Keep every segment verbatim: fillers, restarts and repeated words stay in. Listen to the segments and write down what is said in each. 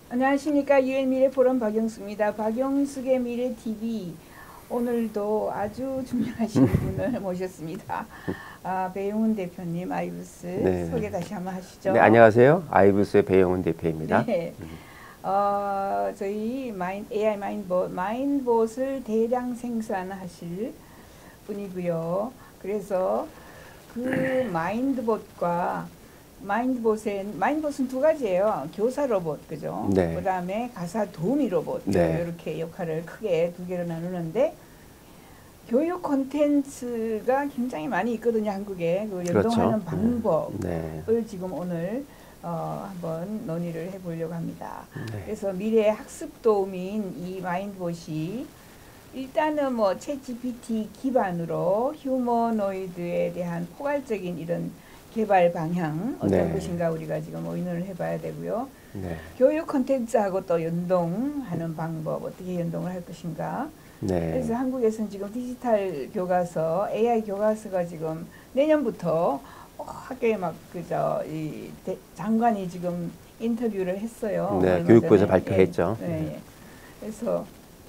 안녕하십니까. 유엔 미래 포럼 박영숙입니다. 박영숙의 미래 티비 오늘도 아주 중요하신 분을 모셨습니다. 아, 배용훈 대표님, 아이브스 네. 소개 다시 한번 하시죠. 네, 안녕하세요. 아이브스의 배용훈 대표입니다. 네. 어, 저희 마인, 에이아이 마인봇, 마인봇을 대량 생산하실 분이고요. 그래서 그 마인드봇과 마인드봇은 마인드봇은 두 가지예요. 교사 로봇, 그죠? 네. 그 다음에 가사 도우미 로봇. 네. 이렇게 역할을 크게 두 개로 나누는데 교육 콘텐츠가 굉장히 많이 있거든요, 한국에. 그 연동하는 그렇죠. 방법을 네. 지금 오늘 어, 한번 논의를 해보려고 합니다. 네. 그래서 미래 학습 도우미인 이 마인드봇이 일단은 뭐 챗지피티 기반으로 휴머노이드에 대한 포괄적인 이런 개발 방향 어떤 네. 것인가 우리가 지금 의논을 해봐야 되고요. 네. 교육 콘텐츠하고 또 연동하는 방법 어떻게 연동을 할 것인가. 네. 그래서 한국에서는 지금 디지털 교과서, 에이아이 교과서가 지금 내년부터 어, 학교에 막 그저 이 대, 장관이 지금 인터뷰를 했어요. 네, 교육부에서 발표했죠. 예, 네, 예. 그래서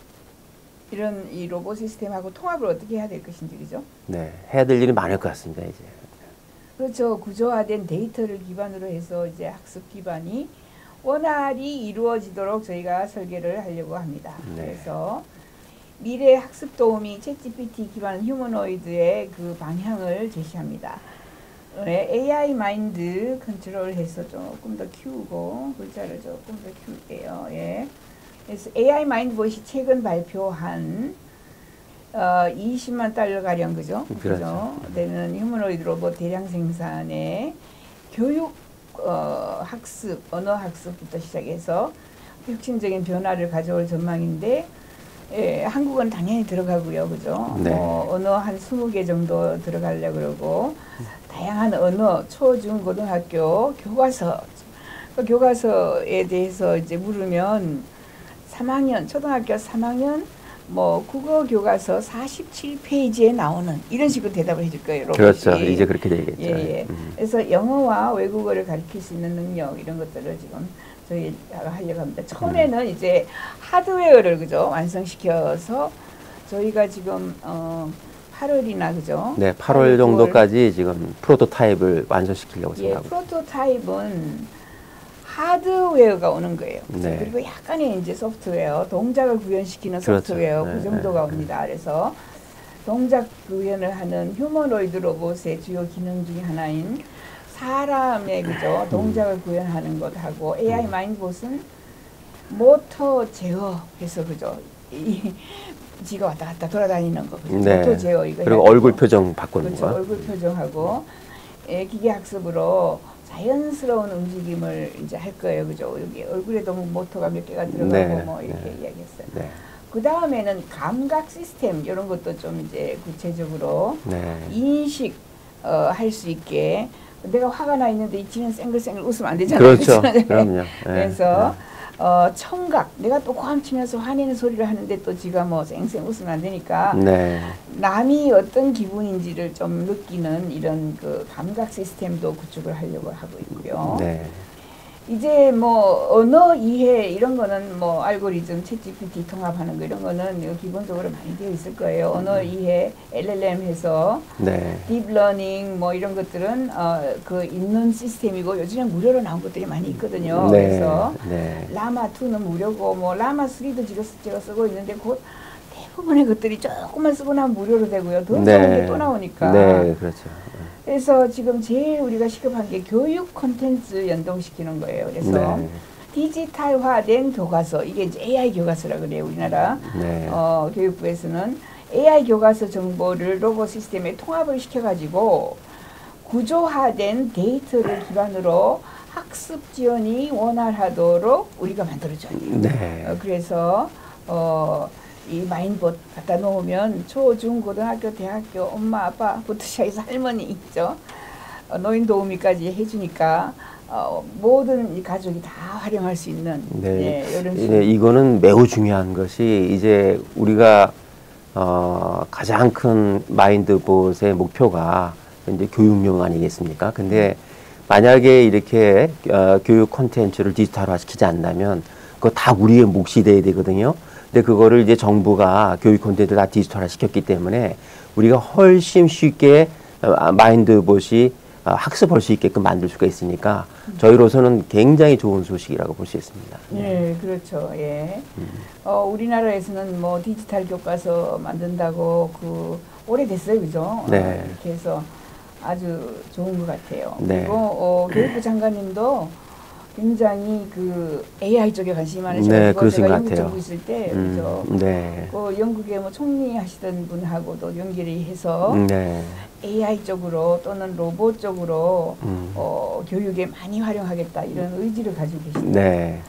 이런 이 로봇 시스템하고 통합을 어떻게 해야 될 것인지, 그죠? 네, 해야 될 일이 많을 것 같습니다, 이제. 그렇죠. 구조화된 데이터를 기반으로 해서 이제 학습 기반이 원활히 이루어지도록 저희가 설계를 하려고 합니다. 네. 그래서 미래 학습 도우미 챗지피티 기반 휴머노이드의 그 방향을 제시합니다. 네, 에이아이 마인드 컨트롤해서 조금 더 키우고 글자를 조금 더 키울게요. 예. 그래서 에이아이 마인드봇이 최근 발표한 어, 이십만 달러 가량, 그죠? 그렇죠. 되는 휴머노이드 로봇 대량 생산의 교육 어, 학습, 언어 학습부터 시작해서 혁신적인 변화를 가져올 전망인데, 예, 한국은 당연히 들어가고요, 그죠? 네. 뭐 언어 한 스무 개 정도 들어가려고 그러고, 다양한 언어, 초, 중, 고등학교 교과서, 그 교과서에 대해서 이제 물으면 삼 학년, 초등학교 삼 학년 뭐 국어 교과서 사십칠 페이지에 나오는 이런 식으로 대답을 해줄 거예요. 로봇이. 그렇죠. 이제 그렇게 되겠죠. 예, 예. 음. 그래서 영어와 외국어를 가르칠 수 있는 능력 이런 것들을 지금 저희 하려고 합니다. 처음에는 음. 이제 하드웨어를 그죠 완성시켜서 저희가 지금 어, 팔월이나 그죠? 네, 팔월 정도까지 지금 프로토타입을 완성시키려고 예, 생각하고. 프로토타입은 하드웨어가 오는 거예요. 네. 그리고 약간의 이제 소프트웨어, 동작을 구현시키는 그렇죠. 소프트웨어 네, 그 정도가 네, 옵니다. 그래서 동작 구현을 하는 휴머노이드 로봇의 주요 기능 중에 하나인 사람의 그죠 동작을 구현하는 것하고 에이아이 마인드봇은 모터 제어해서 그죠 이 지가 왔다 갔다 돌아다니는 거 그죠? 네. 모터 제어 이거 그리고 얼굴 표정 바꾸는 그렇죠. 거. 얼굴 표정하고 예, 기계 학습으로 자연스러운 움직임을 이제 할 거예요, 그죠? 여기 얼굴에도 모터가 몇 개가 들어가고 네, 뭐 이렇게 네. 이야기했어요. 네. 그 다음에는 감각 시스템 이런 것도 좀 이제 구체적으로 네. 인식 어, 할 수 있게 내가 화가 나 있는데 이 지는 쌩글쌩글 웃으면 안 되잖아요. 그렇죠. 그럼요. 네. 그래서 어, 청각 내가 또 고함 치면서 화내는 소리를 하는데 또 지가 뭐 쌩쌩 웃으면 안 되니까 네. 남이 어떤 기분인지를 좀 느끼는 이런 그 감각 시스템도 구축을 하려고 하고 있고요. 네. 이제 뭐 언어 이해 이런 거는 뭐 알고리즘, 챗지피티 통합하는 거 이런 거는 기본적으로 많이 되어 있을 거예요. 언어 이해, 엘엘엠 해서 네. 딥러닝 뭐 이런 것들은 어, 그 있는 시스템이고 요즘에 무료로 나온 것들이 많이 있거든요. 네. 그래서 네. 라마 투는 무료고 뭐 라마 쓰리도 지금 제가 쓰고 있는데 곧 대부분의 것들이 조금만 쓰고 나면 무료로 되고요. 더 네. 좋은 게 또 나오니까. 네, 그렇죠. 그래서 지금 제일 우리가 시급한 게 교육 콘텐츠 연동시키는 거예요. 그래서 네. 디지털화된 교과서, 이게 이제 에이아이 교과서라 그래요. 우리나라 네. 어, 교육부에서는 에이아이 교과서 정보를 로봇 시스템에 통합을 시켜가지고 구조화된 데이터를 기반으로 학습 지원이 원활하도록 우리가 만들어줘야 돼요. 네. 어, 그래서 어, 이 마인봇 갖다 놓으면 초, 중, 고등학교, 대학교, 엄마, 아빠부터 시작해서 할머니 있죠. 어, 노인 도우미까지 해주니까 어, 모든 이 가족이 다 활용할 수 있는 네. 예, 이런 네, 이거는 매우 중요한 것이 이제 우리가 어, 가장 큰 마인드봇의 목표가 이제 교육용 아니겠습니까? 근데 만약에 이렇게 어, 교육 콘텐츠를 디지털화 시키지 않는다면 그거 다 우리의 몫이 돼야 되거든요. 근데 그거를 이제 정부가 교육 콘텐츠 다 디지털화 시켰기 때문에 우리가 훨씬 쉽게 마인드봇이 학습할 수 있게끔 만들 수가 있으니까 저희로서는 굉장히 좋은 소식이라고 볼 수 있습니다. 네, 그렇죠. 예. 음. 어, 우리나라에서는 뭐 디지털 교과서 만든다고 그 오래됐어요, 그죠? 네. 어, 이렇게 해서 아주 좋은 것 같아요. 네. 그리고 어, 교육부 장관님도 굉장히 그 에이아이 쪽에 관심이 많으셔서 네, 그러신 제가 것 영국 같아요. 정부 있을 때 음, 그죠? 네. 그 영국의 뭐 총리 하시던 분하고도 연결이 해서 네. 에이아이 쪽으로 또는 로봇 쪽으로 음. 어, 교육에 많이 활용하겠다 이런 의지를 가지고 계십니다. 네.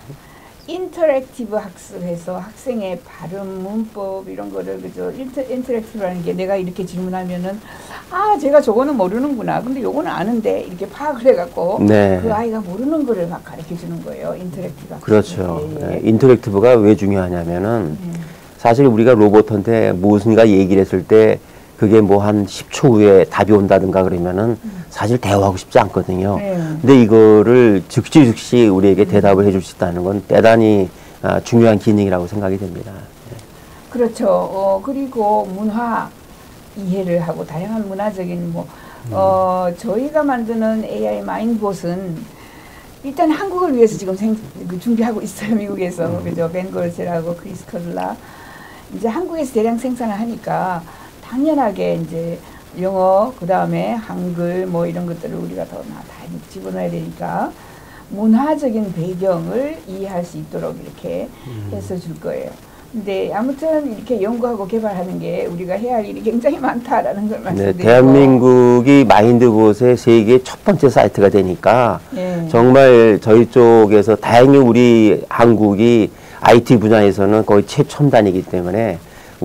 인터랙티브 학습해서 학생의 발음, 문법 이런 거를 그죠? 인터, 인터랙티브라는 게 내가 이렇게 질문하면은 아 제가 저거는 모르는구나. 근데 요거는 아는데 이렇게 파악을 해갖고 네. 그 아이가 모르는 거를 막 가르쳐 주는 거예요. 인터랙티브 학습. 그렇죠. 예, 예. 네. 인터랙티브가 왜 중요하냐면은 네. 사실 우리가 로봇한테 무엇인가 얘기를 했을 때 그게 뭐 한 십 초 후에 답이 온다든가 그러면은 사실 대화하고 싶지 않거든요. 네. 근데 이거를 즉시 즉시 우리에게 대답을 해줄 수 있다는 건 대단히 아, 중요한 기능이라고 생각이 됩니다. 그렇죠. 어, 그리고 문화 이해를 하고 다양한 문화적인 뭐, 어, 저희가 만드는 에이아이 마인봇은 일단 한국을 위해서 지금 생, 그 준비하고 있어요. 미국에서. 음. 그죠. 벤걸즈라고 크리스 컬라. 이제 한국에서 대량 생산을 하니까 당연하게 이제 영어, 그 다음에 한글 뭐 이런 것들을 우리가 더 다 집어넣어야 되니까 문화적인 배경을 이해할 수 있도록 이렇게 음. 해서 줄 거예요. 근데 아무튼 이렇게 연구하고 개발하는 게 우리가 해야 할 일이 굉장히 많다라는 걸 말씀드리고. 네, 대한민국이 마인드봇의 세계 첫 번째 사이트가 되니까 네. 정말 저희 쪽에서 다행히 우리 한국이 아이티 분야에서는 거의 최첨단이기 때문에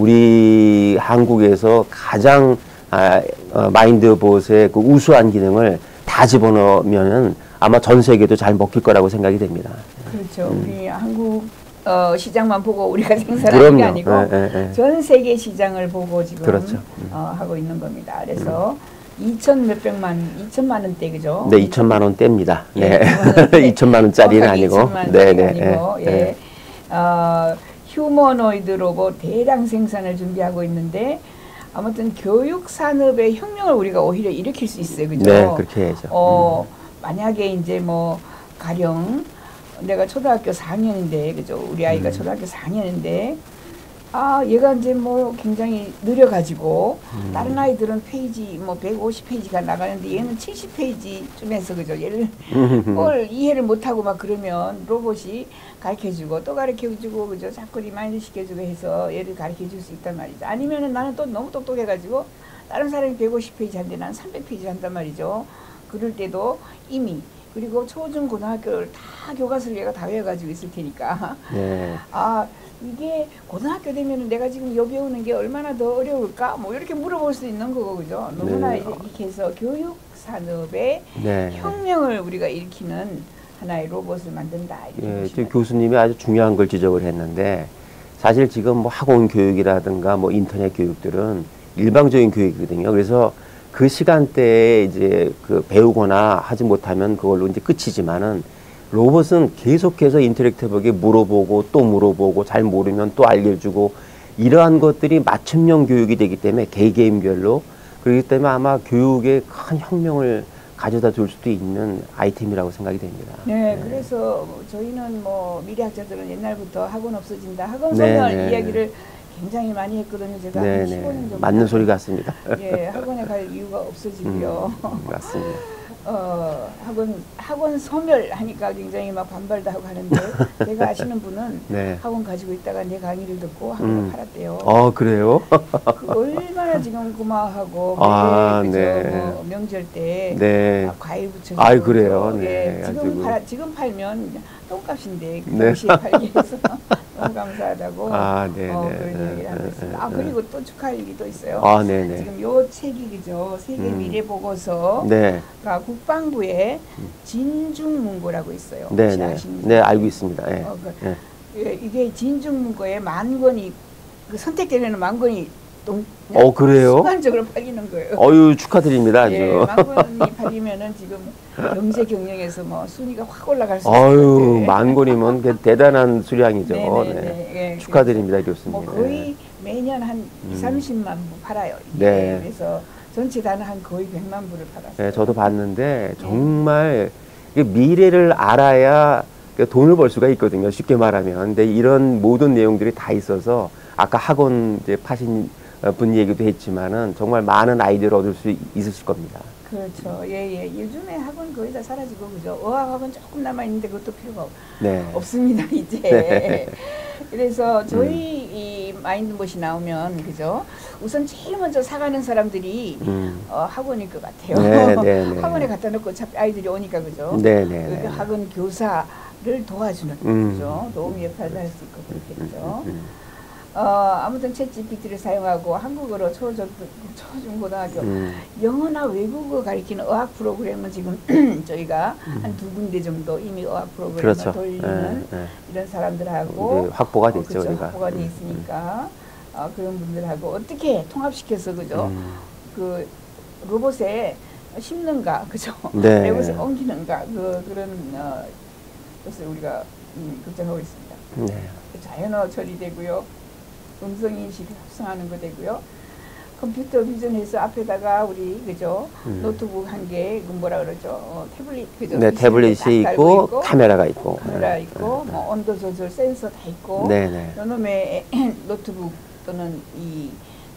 우리 한국에서 가장 아, 어, 마인드봇의 그 우수한 기능을 다 집어넣으면은 아마 전 세계도 잘 먹힐 거라고 생각이 됩니다. 그렇죠. 음. 우리 한국 어, 시장만 보고 우리가 생산하는 게 아니고 에, 에, 에. 전 세계 시장을 보고 지금 그렇죠. 어, 하고 있는 겁니다. 그래서 음. 이천 몇백만, 이천만 원대 그죠? 네, 이천만 원대입니다. 네, 네. 이천만 원짜리는 아니고, 네, 네, 아니고, 예. 네. 어, 휴머노이드 로봇 대량 생산을 준비하고 있는데. 아무튼 교육 산업의 혁명을 우리가 오히려 일으킬 수 있어요, 그죠? 네, 그렇게 해야죠. 어, 음. 만약에 이제 뭐 가령 내가 초등학교 사 학년인데, 그죠? 우리 아이가 음. 초등학교 사 학년인데, 아, 얘가 이제 뭐 굉장히 느려가지고 음. 다른 아이들은 페이지 뭐 백오십 페이지가 나가는데 얘는 칠십 페이지쯤에서 그죠? 얘를 뭘 이해를 못하고 막 그러면 로봇이 가르쳐주고 또 가르쳐주고 그죠? 자꾸 리마인드 시켜주고 해서 얘를 가르쳐줄 수 있단 말이죠. 아니면은 나는 또 너무 똑똑해가지고 다른 사람이 백오십 페이지 하는데 나는 삼백 페이지 한단 말이죠. 그럴 때도 이미 그리고 초중 고등학교를 다 교과서를 얘가 다 외워가지고 있을 테니까 네. 아 이게 고등학교 되면 내가 지금 요 배우는 게 얼마나 더 어려울까? 뭐 이렇게 물어볼 수 있는 거고 그죠? 너무나 네. 이렇게 해서 교육 산업의 네. 혁명을 우리가 일으키는 하나의 로봇을 만든다. 예, 지금 교수님이 아주 중요한 걸 지적을 했는데 사실 지금 뭐 학원 교육이라든가 뭐 인터넷 교육들은 일방적인 교육이거든요. 그래서 그 시간대에 이제 그 배우거나 하지 못하면 그걸로 이제 끝이지만은 로봇은 계속해서 인터랙티브하게 물어보고 또 물어보고 잘 모르면 또 알려주고 이러한 것들이 맞춤형 교육이 되기 때문에 개개인별로 그렇기 때문에 아마 교육에 큰 혁명을 가져다 줄 수도 있는 아이템이라고 생각이 됩니다. 네, 네. 그래서 저희는 뭐 미래학자들은 옛날부터 학원 없어진다, 학원 소멸 네, 네. 이야기를 굉장히 많이 했거든요. 제가 네, 한 십오 년 정도. 맞는 소리 같습니다. 예, 학원에 갈 이유가 없어지고요. 음, 맞습니다. 어, 학원, 학원 소멸하니까 굉장히 막 반발도 하고 하는데, 제가 아시는 분은 네. 학원 가지고 있다가 내 강의를 듣고 학원을 음. 팔았대요. 어, 그래요? 그 얼마나 지금 고마워하고, 아, 그죠? 네. 뭐 명절 때 네. 과일 붙여주고. 아, 그래요? 예, 네. 지금, 팔, 지금 팔면 똥값인데, 그 당시에 네. 팔기 위해서. 너무 감사하다고 아, 네, 어, 네, 그런 네, 얘기를 하고 네, 있습니다. 네, 아, 그리고 또 축하할 일이 또 있어요. 아, 네네. 지금 요 책이 그죠? 세계 음. 미래 보고서가 네. 국방부에 진중문고라고 있어요. 네, 네. 네, 알고 있습니다. 네. 어, 그, 네. 예, 이게 진중문고에 만 권이 그 선택되는 만 권이 동, 어, 그래요? 순간적으로 팔리는 거예요. 어유 축하드립니다. 아주. 예, 만 권이 팔리면은 지금 경제 경영에서 뭐 순위가 확 올라갈 수 있을 어유 것 같아요. 만 권이면 그 대단한 수량이죠. 네네네. 네. 예, 축하드립니다, 교수님. 뭐 거의 매년 한 음. 이삼십만 부 팔아요. 이게. 네. 그래서 전체 단은 한 거의 백만 부를 팔았어요. 네, 저도 봤는데 정말 이게 미래를 알아야 돈을 벌 수가 있거든요. 쉽게 말하면. 근데 이런 모든 내용들이 다 있어서 아까 학원 이제 파신 분 얘기도 했지만은 정말 많은 아이디어를 얻을 수 있으실 겁니다. 그렇죠. 예, 예. 요즘에 학원 거의 다 사라지고, 그죠? 어학학원 조금 남아있는데 그것도 필요가 없, 네. 없습니다, 이제. 네. 그래서 저희 음. 이 마인드봇이 나오면, 그죠? 우선 제일 먼저 사가는 사람들이 음. 어, 학원일 것 같아요. 네, 네, 네. 학원에 갖다 놓고 어차피 아이들이 오니까, 그죠? 네, 네, 그 네. 학원 교사를 도와주는, 음. 그죠? 도움 역할도 할 수 있고, 그렇겠죠. 음. 어, 아무튼 챗 지피티를 사용하고 한국어로 초중, 초중고등학교 음. 영어나 외국어 가리키는 어학 프로그램은 지금 저희가 음. 한 두 군데 정도 이미 어학 프로그램을 그렇죠. 돌리는 예, 예. 이런 사람들하고 이제 확보가 됐죠, 어, 그렇죠. 우리가. 확보가 돼 음, 있으니까 어, 그런 분들하고 어떻게 통합시켜서 그죠? 음. 그 로봇에 심는가 그죠? 네. 로봇에 옮기는가 그 그런 어, 것을 우리가 음, 걱정하고 있습니다. 네. 자연어 처리되고요. 음성인식 합성하는 거 되고요. 컴퓨터 비전해서 앞에다가 우리 그죠 음. 노트북 한 개, 그 뭐라 그러죠? 어, 태블릿 그죠? 네, 태블릿이 딱 있고, 있고, 카메라가 있고. 카메라 네. 있고, 뭐 온도 조절 센서 다 있고. 네, 네. 요놈의 노트북 또는 이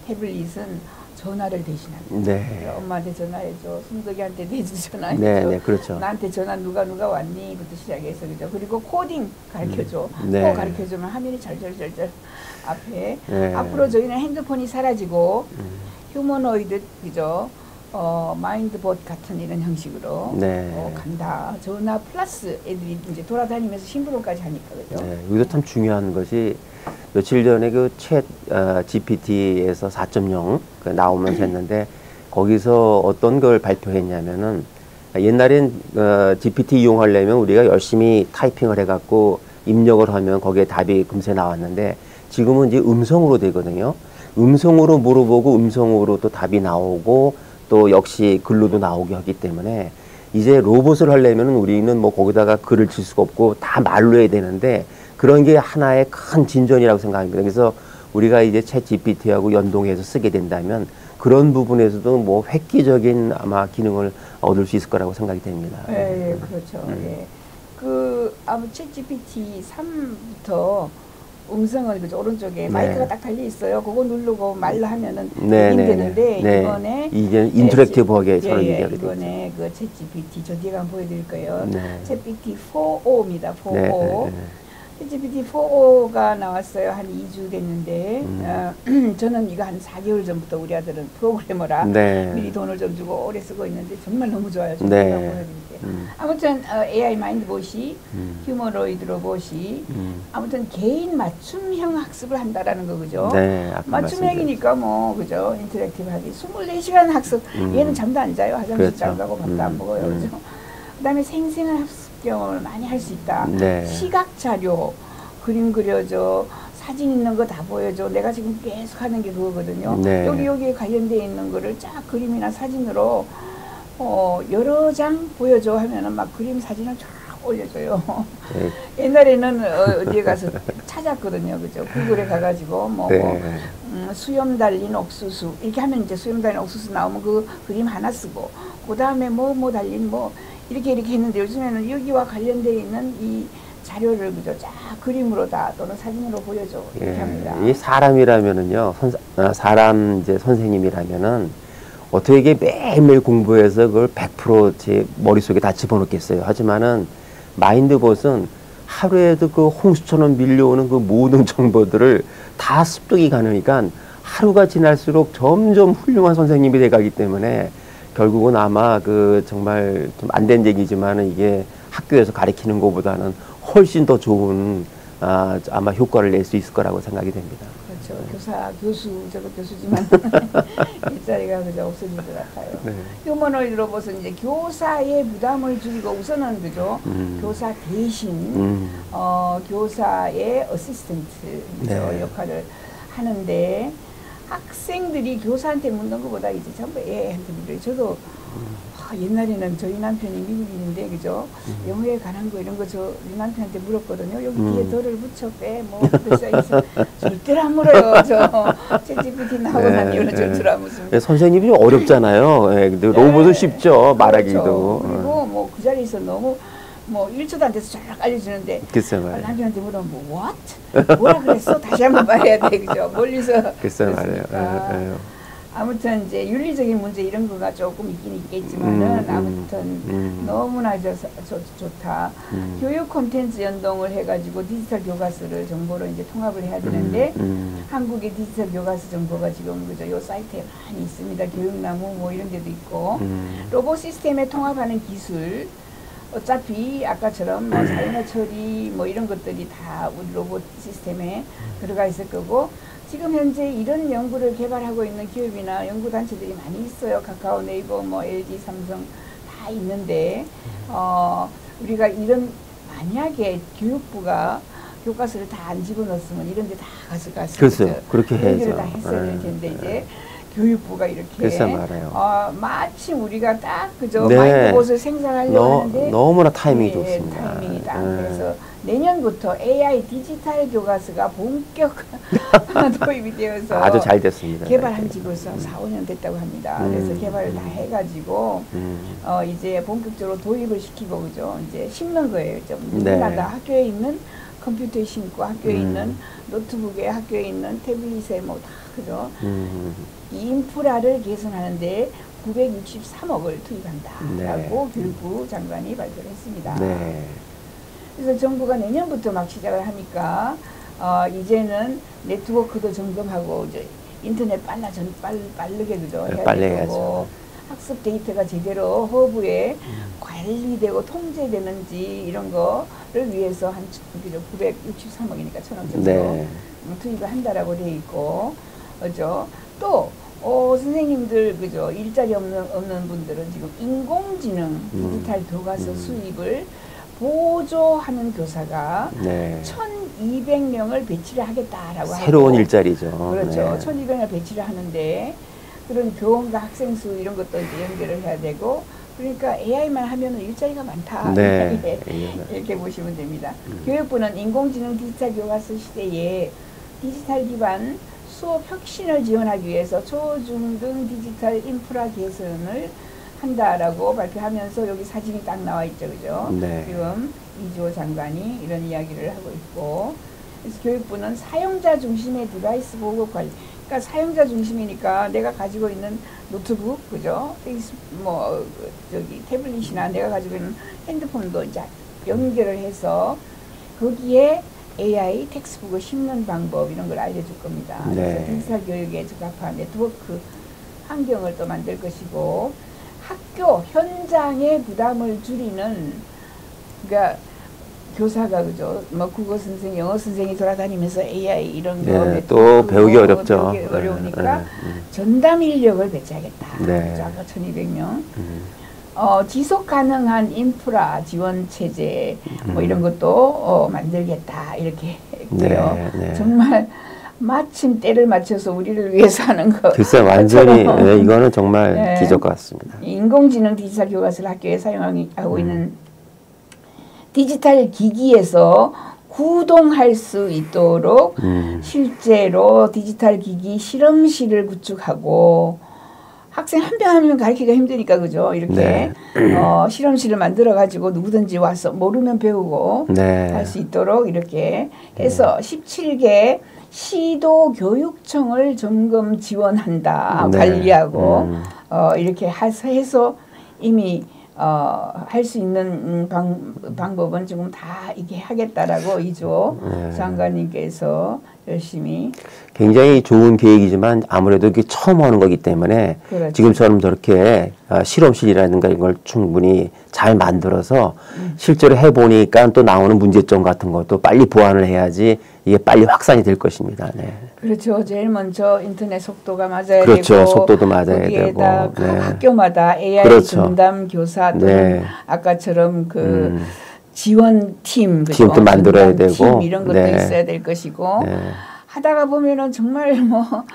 태블릿은 전화를 대신합니다. 네. 엄마한테 전화해줘, 순덕이한테 대주 전화해줘. 네, 네, 그렇죠. 나한테 전화 누가 누가 왔니?부터 시작해서 그죠. 그리고 코딩 가르쳐줘. 음. 네. 코 가르쳐주면 화면이 절절절절 앞에. 네. 앞으로 저희는 핸드폰이 사라지고 음. 휴머노이드 그죠. 어, 마인드봇 같은 이런 형식으로 네. 어, 간다. 전화 플러스 애들이 이제 돌아다니면서 심부름까지 하니까 그죠. 네, 여기서 참 중요한 것이 며칠 전에 그 챗 어, 지피티에서 사 점 영 그 나오면서 했는데 거기서 어떤 걸 발표했냐면은 옛날엔 어, 지피티 이용하려면 우리가 열심히 타이핑을 해갖고 입력을 하면 거기에 답이 금세 나왔는데 지금은 이제 음성으로 되거든요. 음성으로 물어보고 음성으로 또 답이 나오고 또 역시 글로도 나오게 하기 때문에 이제 로봇을 하려면 우리는 뭐 거기다가 글을 칠 수가 없고 다 말로 해야 되는데 그런 게 하나의 큰 진전이라고 생각합니다. 그래서 우리가 이제 챗 지피티하고 연동해서 쓰게 된다면 그런 부분에서도 뭐 획기적인 아마 기능을 얻을 수 있을 거라고 생각이 됩니다. 예, 예 그렇죠. 음. 예. 그 아무 챗 지피티 삼부터 음성은 그죠 오른쪽에 네. 마이크가 딱 달려 있어요. 그거 누르고 말로 하면은 네, 네, 되는데 네. 이번에 이게 인터랙티브하게 예, 서로 예, 얘기하게 되죠. 이번에 그 챗 지피티 저 뒤에 한번 보여드릴 거예요. 네. 챗 지피티 포입니다. 포. 네, 네, 챗 지피티 포가 나왔어요. 한 이 주 됐는데 음. 어, 저는 이거 한 사 개월 전부터 우리 아들은 프로그래머라 네. 미리 돈을 좀 주고 오래 쓰고 있는데 정말 너무 좋아요. 좀 네. 보여드릴게요. 음. 아무튼 어, 에이아이 마인드봇이 음. 휴머노이드 로봇이 음. 아무튼 개인 맞춤형 학습을 한다라는 거 그죠? 네, 아까 맞춤형이니까 뭐 그죠? 인터랙티브하게 스물네 시간 학습. 음. 얘는 잠도 안 자요. 화장실 그렇죠. 안 가고 밥도 음. 안 먹어요. 음. 그죠? 그다음에 생생한 학습 경험을 많이 할 수 있다. 네. 시각 자료, 그림 그려줘, 사진 있는 거 다 보여줘. 내가 지금 계속 하는 게 그거거든요. 네. 여기 여기에 관련되어 있는 거를 쫙 그림이나 사진으로 어, 여러 장 보여줘 하면은 막 그림 사진을 쫙 올려줘요. 네. 옛날에는 어, 어디에 가서 찾았거든요. 그죠? 구글에 가가지고 뭐, 네. 뭐 음, 수염 달린 옥수수 이렇게 하면 이제 수염 달린 옥수수 나오면 그 그림 하나 쓰고 그 다음에 뭐 뭐 달린 뭐 이렇게 이렇게 했는데 요즘에는 여기와 관련되어 있는 이 자료를 그죠 쫙 그림으로 다 또는 사진으로 보여줘 이렇게 예, 합니다. 이 사람이라면은요, 선, 아, 사람 이제 선생님이라면은 어떻게 이게 매일매일 공부해서 그걸 백 퍼센트 제 머릿속에 다 집어넣겠어요. 하지만은 마인드봇은 하루에도 그 홍수처럼 밀려오는 그 모든 정보들을 다 습득이 가능하니까 하루가 지날수록 점점 훌륭한 선생님이 돼가기 때문에 결국은 아마 그 정말 좀 안 된 얘기지만은 이게 학교에서 가르치는 것보다는 훨씬 더 좋은 아, 아마 효과를 낼 수 있을 거라고 생각이 됩니다. 그렇죠. 교사, 교수, 저거 교수지만 일자리가 그저 없어질 것 같아요. 네. 휴머노이드 로봇은 이제 교사의 부담을 줄이고 우선은 그죠. 음. 교사 대신 음. 어, 교사의 어시스턴트 네. 역할을 하는데 학생들이 교사한테 묻는 것보다 이제 전부 에이아이한테 물어요. 저도 아, 옛날에는 저희 남편이 미국인인데 그죠? 음. 영어에 관한 거 이런 거 저 우리 남편한테 물었거든요. 여기 음. 뒤에 덜을 붙여 빼. 뭐 그래서 절대로 안 물어요. 저 챗지피티 나오고 네, 난 이후로 네. 절대로 안 묻습니다. 네, 선생님이 좀 어렵잖아요. 네, 근데 로봇은 쉽죠. 말하기도. 그렇죠. 그리고 뭐 그 자리에서 너무 뭐 일 초도 안 돼서 쫙 알려주는데 글쎄 아, 말이에요. 남편한테 물으면 뭐 what? 뭐라 그랬어? 다시 한번 말해야 돼. 그죠? 멀리서 글쎄 말이에요. 그랬으니까. 예, 예. 아무튼 이제 윤리적인 문제 이런 거가 조금 있긴 있겠지만은 음, 음, 아무튼 음. 너무나 저, 저, 좋다. 음. 교육 콘텐츠 연동을 해가지고 디지털 교과서를 정보로 이제 통합을 해야 되는데 음, 음. 한국의 디지털 교과서 정보가 지금 그죠 요 사이트에 많이 있습니다. 교육나무 뭐 이런 데도 있고 음. 로봇 시스템에 통합하는 기술. 어차피 아까처럼 뭐 자연어 처리 뭐 이런 것들이 다 우리 로봇 시스템에 들어가 있을 거고 지금 현재 이런 연구를 개발하고 있는 기업이나 연구단체들이 많이 있어요. 카카오, 네이버, 뭐 엘지, 삼성 다 있는데 어 우리가 이런 만약에 교육부가 교과서를 다 안 집어넣었으면 이런 데 다 가져갔어요. 글쎄요. 그렇게 해야죠. 다 했어야 될 텐데 네. 이제 교육부가 이렇게 글쎄 말해요. 어, 마침 우리가 딱 그저 네. 마인드봇을 생산하려고 너, 하는데 너무나 타이밍이 예, 좋습니다. 타이밍이 딱 예. 그래서 내년부터 에이아이 디지털 교과서가 본격 도입이 되어서 아주 잘 됐습니다. 개발한 지 벌써 사, 오 년 됐다고 합니다. 음. 그래서 개발을 다 해가지고 음. 어, 이제 본격적으로 도입을 시키고 그죠 이제 심는 거예요. 좀 네. 누구나 다 학교에 있는 컴퓨터에 심고 학교에 음. 있는 노트북에 학교에 있는 태블릿에 뭐 다 그죠. 음. 이 인프라를 개선하는데 구백육십삼억을 투입한다라고 네. 교육부 장관이 발표를 했습니다. 네. 그래서 정부가 내년부터 막 시작을 하니까 어, 이제는 네트워크도 점검하고 이제 인터넷 빨라 전 빨, 빠르게 그죠 네, 해야 빨리 되고 해야죠. 학습 데이터가 제대로 허브에 음. 관리되고 통제되는지 이런 거를 위해서 한 그죠 구백육십삼억이니까 천억 정도 네. 투입을 한다라고 돼 있고 그죠 또 어, 선생님들 그죠 일자리 없는 없는 분들은 지금 인공지능 디지털 교과서 음. 수입을 보조하는 교사가 네. 천이백 명을 배치를 하겠다라고 새로운 하고 일자리죠. 그렇죠. 네. 천이백 명을 배치를 하는데 그런 교원과 학생 수 이런 것도 이제 연결을 해야 되고 그러니까 에이아이만 하면은 일자리가 많다. 네. 이렇게, 이렇게 보시면 됩니다. 음. 교육부는 인공지능 디지털 교과서 시대에 디지털 기반 수업 혁신을 지원하기 위해서 초중등 디지털 인프라 개선을 한다라고 발표하면서 여기 사진이 딱 나와 있죠. 그죠? 네. 지금 이주호 장관이 이런 이야기를 하고 있고 그래서 교육부는 사용자 중심의 디바이스 보급 관리 그러니까 사용자 중심이니까 내가 가지고 있는 노트북 그죠? 페이스 뭐 저기 태블릿이나 내가 가지고 있는 핸드폰도 이제 연결을 해서 거기에 에이아이 텍스트북을 심는 방법 이런 걸 알려줄 겁니다. 네. 그래서 디지털 교육에 적합한 네트워크 환경을 또 만들 것이고 학교 현장의 부담을 줄이는 그러니까 교사가 그죠 뭐 국어 선생 영어 선생이 돌아다니면서 에이아이 이런 거 네, 또 배우기 어렵죠. 배우기 어려우니까 네, 네. 전담 인력을 배치하겠다. 네. 그죠? 아까 천이백 명. 음. 어, 지속 가능한 인프라 지원 체제 뭐 음. 이런 것도 어, 만들겠다 이렇게 했고요. 네, 네. 정말 마침 때를 맞춰서 우리를 위해서 하는 거. 글쎄 완전히 네, 이거는 정말 네. 기적 같습니다. 인공지능 디지털 교과서를 학교에 사용하고 음. 있는 디지털 기기에서 구동할 수 있도록 음. 실제로 디지털 기기 실험실을 구축하고 학생 한 명 한 명 가르치기가 힘드니까 그죠 이렇게 네. 어, 실험실을 만들어 가지고 누구든지 와서 모르면 배우고 네. 할 수 있도록 이렇게 해서 십칠 개 시도 교육청을 점검 지원한다 네. 관리하고 음. 어, 이렇게 해서 이미 어, 할 수 있는 방, 방법은 지금 다 이게 하겠다라고 이주호 네. 장관님께서 열심히 굉장히 좋은 계획이지만 아무래도 이게 처음 하는 거기 때문에 그렇죠. 지금처럼 저렇게 어, 실험실이라든가 이걸 충분히 잘 만들어서 음. 실제로 해보니까 또 나오는 문제점 같은 것도 빨리 보완을 해야지 이게 빨리 확산이 될 것입니다. 네. 그렇죠. 제일 먼저 인터넷 속도가 맞아야 그렇죠. 되고 속도도 맞아야 거기에다 되고. 각 네. 학교마다 에이아이 그렇죠. 전담 교사 또는 네. 아까처럼 그 음. 지원팀 그죠? 팀도 만들어야 전담 팀 되고. 이런 것도 네. 있어야 될 것이고 네. 하다가 보면은 정말 뭐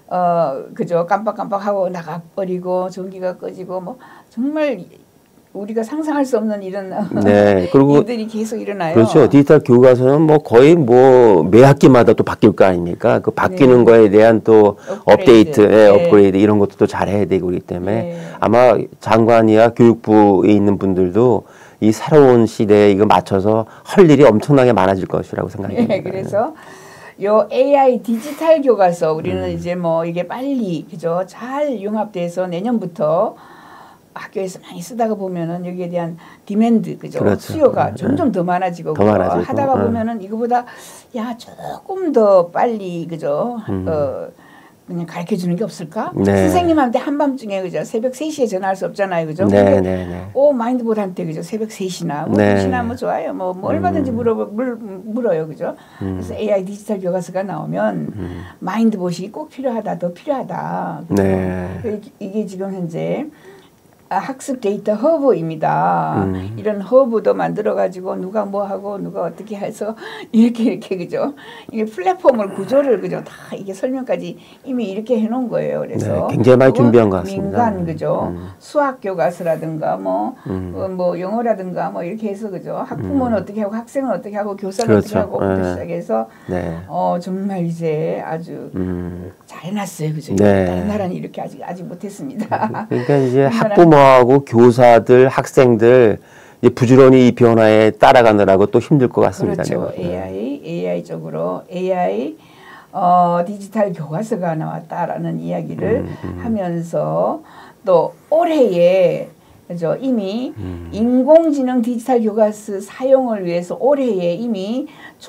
어 그죠 깜빡깜빡하고 나가버리고 전기가 꺼지고 뭐 정말 우리가 상상할 수 없는 이런 네, 그리고 일들이 계속 일어나요. 그렇죠. 디지털 교과서는 뭐 거의 뭐 매 학기마다 또 바뀔 거 아닙니까? 그 바뀌는 네. 거에 대한 또 업그레이드. 업데이트, 예, 네. 업그레이드 이런 것도 또 잘해야 되고 그렇기 때문에 네. 아마 장관이야 교육부에 있는 분들도 이 새로운 시대에 이거 맞춰서 할 일이 엄청나게 많아질 것이라고 생각이 듭니다. 네, 그래서 요 에이아이 디지털 교과서 우리는 음. 이제 뭐 이게 빨리 그죠 잘 융합돼서 내년부터 학교에서 많이 쓰다가 보면은 여기에 대한 디맨드 그죠 그렇죠. 수요가 네. 점점 더 많아지고, 더 많아지고. 하다가 네. 보면은 이거보다 야 조금 더 빨리 그죠 음. 어 그냥 가르쳐 주는 게 없을까? 네. 선생님한테 한밤중에 그죠 새벽 세 시에 전화할 수 없잖아요, 그죠? 네, 근데 네, 네. 오 마인드보드한테 그죠 새벽 세 시나 뭐 네. 두 시나 뭐 좋아요, 뭐, 뭐 얼마든지 음. 물어 물, 물어요, 그죠? 음. 그래서 에이아이 디지털 교과서가 나오면 음. 마인드보시 꼭 필요하다, 더 필요하다. 그죠? 네. 이게 지금 현재 아, 학습 데이터 허브입니다. 음. 이런 허브도 만들어가지고 누가 뭐 하고 누가 어떻게 해서 이렇게 이렇게 그죠? 이게 플랫폼을 구조를 그죠? 다 이게 설명까지 이미 이렇게 해놓은 거예요. 그래서 네, 굉장히 많이 그건 준비한 것 같습니다. 민간 그죠? 음. 수학 교과서라든가 뭐, 음. 어, 뭐 영어라든가 뭐 이렇게 해서 그죠? 학부모는 음. 어떻게 하고 학생은 어떻게 하고 교사는 그렇죠. 어떻게 하고 네. 시작해서 네. 어 정말 이제 아주 음. 잘 해놨어요, 그죠? 네. 다른 나라는 이렇게 아직 아직 못했습니다. 그러니까 이제 우리나라는- 학부모하고 교사들, 학생들 이제 부지런히 이 변화에 따라가느라고 또 힘들 것 같습니다. 그렇죠. 네. 에이아이, 에이아이 쪽으로 에이아이 어, 디지털 교과서가 나왔다라는 이야기를 음, 음. 하면서 또 올해에 그죠? 이미 음. 인공지능 디지털 교과서 사용을 위해서 올해에 이미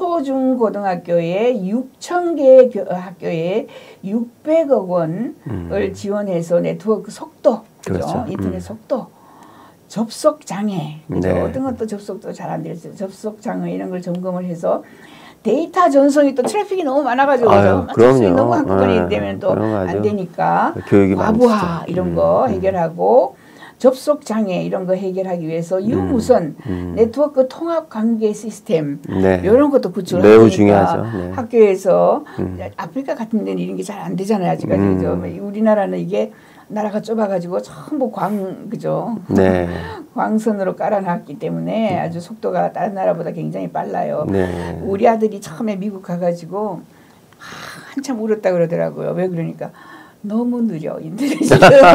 초중고등학교에 육천 개의 교, 학교에 육백억 원을 음. 지원해서 네트워크 속도, 그죠? 그렇죠. 인터넷 음. 속도, 접속 장애, 그죠? 네. 어떤 것도 접속도 잘 안 되죠. 접속 장애 이런 걸 점검을 해서 데이터 전송이 또 트래픽이 너무 많아가지고 아유, 그죠? 접속이 그럼요. 너무 한꺼번에 네, 되면 또 그럼 아주 안 되니까 교육이 과부하 많죠. 이런 음, 거 음. 해결하고 접속 장애 이런 거 해결하기 위해서 유무선 음. 네트워크 통합 관계 시스템 네. 이런 것도 구축을 매우 하니까 중요하죠. 네. 학교에서 음. 아프리카 같은 데는 이런 게 잘 안 되잖아요, 아직까지. 음. 그죠? 우리나라는 이게 나라가 좁아가지고 전부 광 그죠? 네. 광선으로 깔아놨기 때문에 아주 속도가 다른 나라보다 굉장히 빨라요. 네. 우리 아들이 처음에 미국 가가지고 한참 울었다 그러더라고요. 왜 그러니까 너무 느려 인터넷이.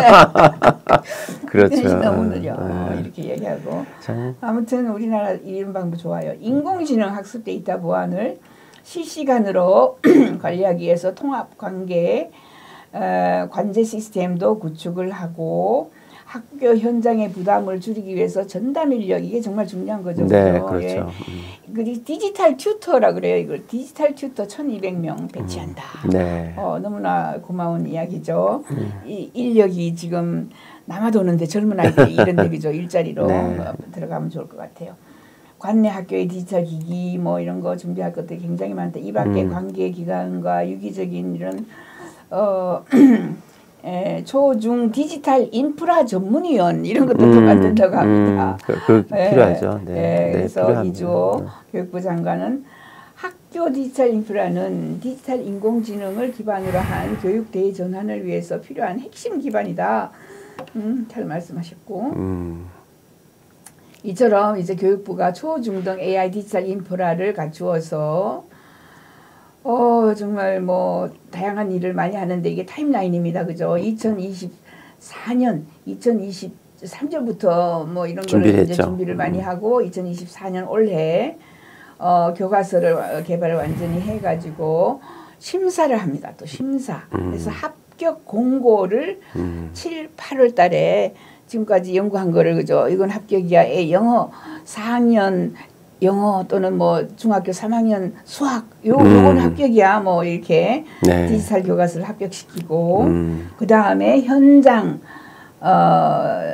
그렇죠. 인터넷이 너무 느려. 네. 이렇게 얘기하고. 참. 아무튼 우리나라 이런 방법 좋아요. 인공지능 학습 데이터 보안을 실시간으로 관리하기 위해서 통합 관계 어, 관제 시스템도 구축을 하고 학교 현장의 부담을 줄이기 위해서 전담 인력 이게 정말 중요한 거죠. 네, 그죠? 그렇죠. 예. 음. 그리고 디지털 튜터라 그래요. 이걸 디지털 튜터 천이백 명 배치한다. 네. 어, 너무나 고마운 이야기죠. 음. 이 인력이 지금 남아도는데 젊은 아이들이 이런데 그죠 일자리로 네. 어, 들어가면 좋을 것 같아요. 관내 학교의 디지털 기기 뭐 이런 거 준비할 것들이 굉장히 많다. 이 밖에 음. 관계 기관과 유기적인 이런 어 에, 초중 디지털 인프라 전문위원 이런 것도 더 음, 만든다고 합니다. 음, 그, 그 예, 필요하죠. 네. 예, 네, 그래서 필요합니다. 이주호 네. 교육부 장관은 학교 디지털 인프라는 디지털 인공지능을 기반으로 한 교육 대전환을 위해서 필요한 핵심 기반이다. 음, 잘 말씀하셨고 음. 이처럼 이제 교육부가 초중등 에이아이 디지털 인프라를 갖추어서 어 정말 뭐 다양한 일을 많이 하는데 이게 타임라인입니다. 그죠? 이천이십사 년, 이천이십삼 년부터 뭐 이런 준비를 거를 이제 했죠. 준비를 많이 음. 하고 이천이십사 년 올해 어 교과서를 개발을 완전히 해가지고 심사를 합니다. 또 심사. 음. 그래서 합격 공고를 음. 칠, 팔월 달에 지금까지 연구한 거를 그죠? 이건 합격이야. 에, 영어 사 학년 영어 또는 뭐 중학교 삼 학년 수학 요 음. 요건 합격이야. 뭐 이렇게 네. 디지털 교과서를 합격시키고 음. 그다음에 현장 어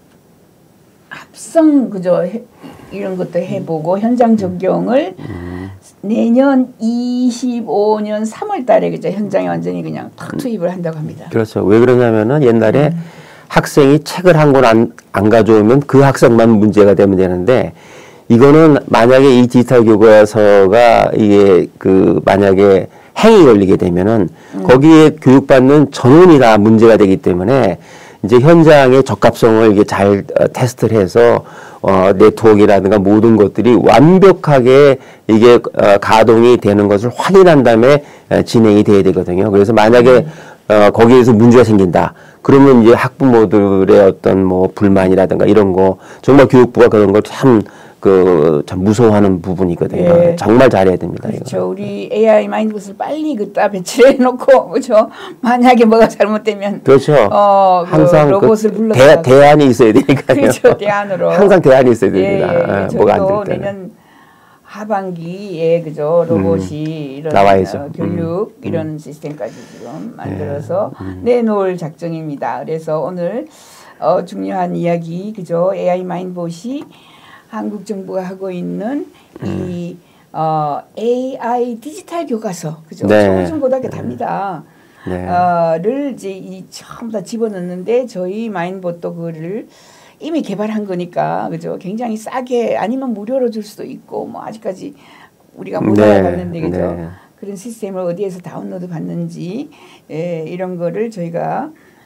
합성 그죠? 해, 이런 것도 해보고 현장 적용을 음. 내년 이십오 년 삼월 달에 그죠? 현장에 완전히 그냥 탁 투입을 한다고 합니다. 그렇죠. 왜 그러냐면은 옛날에 음. 학생이 책을 한 권 안 안 가져오면 그 학생만 문제가 되면 되는데 이거는 만약에 이 디지털 교과서가 이게 그 만약에 행위 걸리게 되면은 음. 거기에 교육받는 전원이 다 문제가 되기 때문에 이제 현장의 적합성을 이게 잘 어, 테스트를 해서 어, 네트워크라든가 모든 것들이 완벽하게 이게 어, 가동이 되는 것을 확인한 다음에 어, 진행이 돼야 되거든요. 그래서 만약에 어, 거기에서 문제가 생긴다. 그러면 이제 학부모들의 어떤 뭐 불만이라든가 이런 거 정말 교육부가 그런 걸 참 그 참 무서워하는 부분이거든요. 예. 정말 잘해야 됩니다. 그렇죠. 이거. 우리 에이아이 마인드봇을 빨리 그따 배치해 놓고 그죠. 만약에 뭐가 잘못되면 그렇죠. 어, 그 항상 로봇을 그 불러서 대, 대안이 있어야 되니까요. 그렇죠. 대안으로 항상 대안이 있어야 예, 됩니다. 예. 예, 뭐가 안 저희도 될 때는. 내년 하반기에 그죠 로봇이 이런 나와야죠. 어, 교육 음. 이런 시스템까지 지금 만들어서 내놓을 작정입니다. 그래서 오늘 어, 중요한 이야기 그죠 에이아이 마인드봇이 한국 정부가 하고 있는 이 어, 에이아이 디지털 교과서 그죠 네. 초중고등학교 답니다. 네. 어를 이제 이 처음 다 집어넣는데 저희 마인드봇도 그를 이미 개발한 거니까 그죠 굉장히 싸게 아니면 무료로 줄 수도 있고 뭐 아직까지 우리가 못 네. 알아봤는데 그죠 네. 그런 시스템을 어디에서 다운로드 받는지 예, 이런 거를 저희가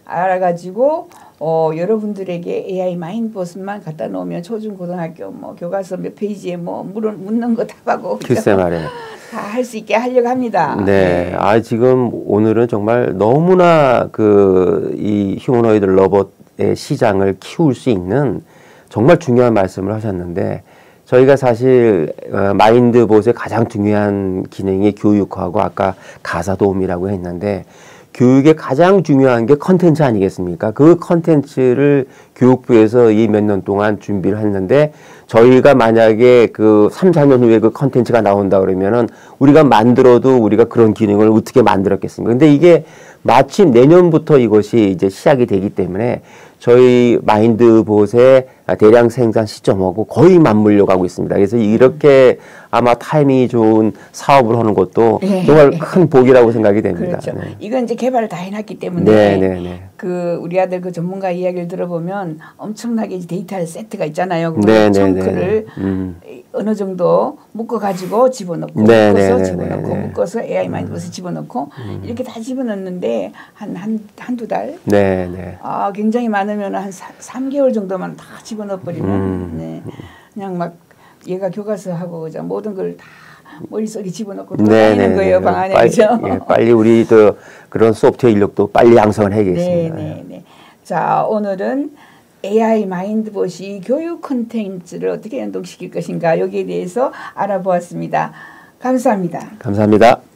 알아가지고 어, 여러분들에게 에이아이 마인드봇만 갖다 놓으면 초중고등학교 뭐 교과서 몇 페이지에 뭐 물은 묻는 거 답하고 글쎄 말이에요. 다 할 수 있게 하려고 합니다. 네. 아, 지금 오늘은 정말 너무나 그 이 휴머노이드 로봇의 시장을 키울 수 있는 정말 중요한 말씀을 하셨는데 저희가 사실 어, 마인드봇의 가장 중요한 기능이 교육하고 아까 가사 도움이라고 했는데 교육의 가장 중요한 게 컨텐츠 아니겠습니까? 그 컨텐츠를 교육부에서 이 몇 년 동안 준비를 했는데 저희가 만약에 그 삼, 사 년 후에 그 컨텐츠가 나온다 그러면은 우리가 만들어도 우리가 그런 기능을 어떻게 만들었겠습니까? 근데 이게 마침 내년부터 이것이 이제 시작이 되기 때문에 저희 마인드봇의 대량 생산 시점하고 거의 맞물려 가고 있습니다. 그래서 이렇게 아마 타이밍이 좋은 사업을 하는 것도 네. 정말 큰 복이라고 생각이 됩니다. 그렇죠. 네. 이건 이제 개발을 다 해놨기 때문에 네, 네, 네. 그 우리 아들 그 전문가 이야기를 들어보면 엄청나게 데이터 세트가 있잖아요. 그 네, 네, 청크를 네, 네. 음. 어느 정도 묶어가지고 집어넣고 네, 묶어서 네, 집어넣고 네, 네. 묶어서 에이아이 마인드봇에 집어넣고 음. 이렇게 다 집어넣는데 한 한 한두 달. 네, 네. 아 굉장히 많으면 한 삼 개월 정도만 다 집어넣어버리면 음. 네. 그냥 막 얘가 교과서하고 그죠 모든 걸 다 머릿속에 집어넣고 네, 돌아다니는 네, 거예요 네. 방 안에 빨리, 그죠? 예, 빨리 우리 또 그런 소프트웨어 인력도 빨리 양성을 네, 해야겠습니다. 네, 네. 자 오늘은 에이아이 마인드봇이 교육 콘텐츠를 어떻게 연동시킬 것인가 여기에 대해서 알아보았습니다. 감사합니다. 감사합니다.